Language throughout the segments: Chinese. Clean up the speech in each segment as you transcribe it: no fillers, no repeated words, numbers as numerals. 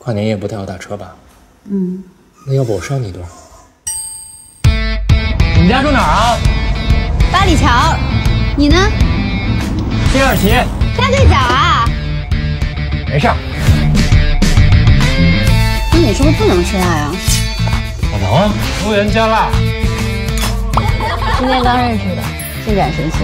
跨年夜不太好打车吧？ 嗯。 那要不我捎你一段？ 你们家住哪儿啊？ 八里桥。你呢？ 西二旗。 大对角啊？ 没事儿。 那你是不是不能吃辣呀？ 我能啊，油盐加辣。 今天刚认识的，进展神速。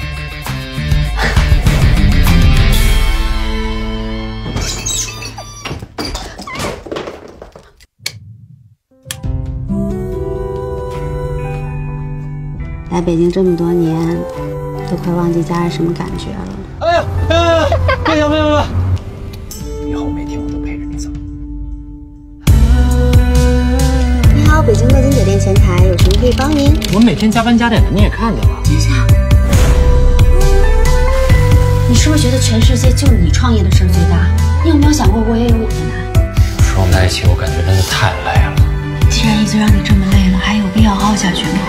来北京这么多年，都快忘记家是什么感觉了。 哎呀，别行别行别行！ 以后每天我都陪着你走。 你好，北京乐金酒店前台，有什么可以帮您？ 我每天加班加点的，你也看见了。 等一下，你是不是觉得全世界就你创业的事儿最大？你有没有想过我也有我的难？ 双在一起，我感觉真的太累了。 既然一直让你这么累了，还有必要熬下去吗？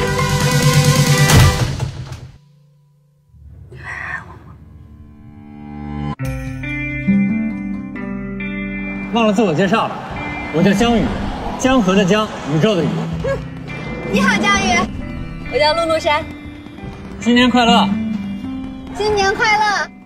忘了自我介绍了，我叫江宇，江河的江，宇宙的宇。 你好，江宇，我叫陆珊。 新年快乐！ 新年快乐！